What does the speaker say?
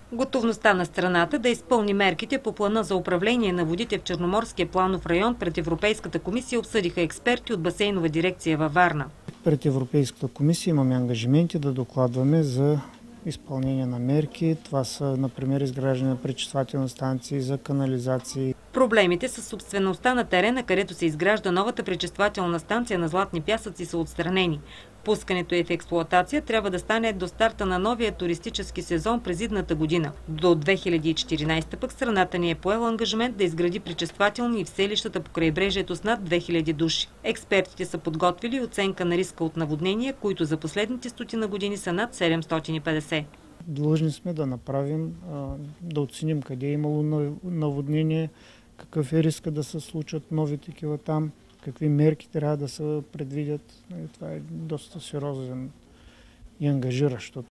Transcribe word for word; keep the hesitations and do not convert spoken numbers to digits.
Готовността на страната да изпълни мерките по плана за управление на водите в Черноморския планов район пред Европейската комисия обсъдиха експерти от басейнова дирекция във Варна. Пред Европейската комисия имаме ангажименти да докладваме за изпълнение на мерки. Това са, например, изграждане на пречиствателни станции, за канализации. Проблемите с собствеността на терена, където се изгражда новата пречиствателна станция на Златни пясъци, са отстранени. Пускането е в експлоатация трябва да стане до старта на новия туристически сезон през идната година. До две хиляди и четиринадесета пък страната ни е поела ангажимент да изгради пречиствателни и в селищата по крайбрежието с над две хиляди души. Експертите са подготвили оценка на риска от наводнения, които за последните стотина години са над седемстотин и петдесет. Длъжни сме да направим, да оценим къде е имало наводнение, какъв е риска да се случат нови такива там, какви мерки трябва да се предвидят. Това е доста сериозен и ангажиращ, защото